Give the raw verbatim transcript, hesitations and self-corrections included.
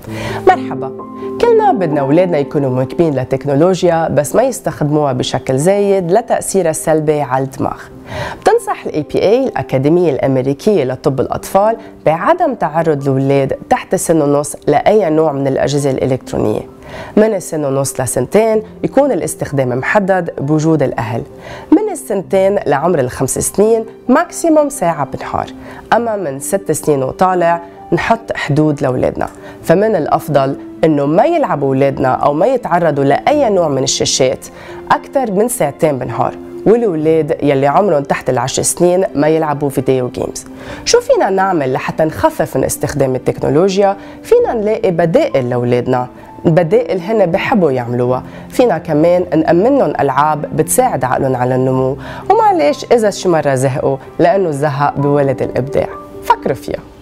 مرحبا، كلنا بدنا أولادنا يكونوا مواكبين للتكنولوجيا بس ما يستخدموها بشكل زايد لتأثيرها السلبي على الدماغ. بتنصح ال إيه بي إيه الأكاديمية الأمريكية لطب الأطفال بعدم تعرض الأولاد تحت سن ونص لأي نوع من الأجهزة الإلكترونية. من السن ونص لسنتين يكون الاستخدام محدد بوجود الأهل. من السنتين لعمر الخمس سنين ماكسيموم ساعة بالنهار، أما من ست سنين وطالع نحط حدود لأولادنا. فمن الأفضل إنه ما يلعبوا أولادنا أو ما يتعرضوا لأي نوع من الشاشات أكثر من ساعتين بالنهار، والأولاد يلي عمرهم تحت العشر سنين ما يلعبوا فيديو جيمز. شو فينا نعمل لحتى نخفف من استخدام التكنولوجيا؟ فينا نلاقي بدائل لأولادنا، بدائل هن بحبوا يعملوها. فينا كمان نأمنهم ألعاب بتساعد عقلهم على النمو، ومعليش إذا شي مرة زهقوا لأنه الزهق بولد الإبداع، فكروا فيها.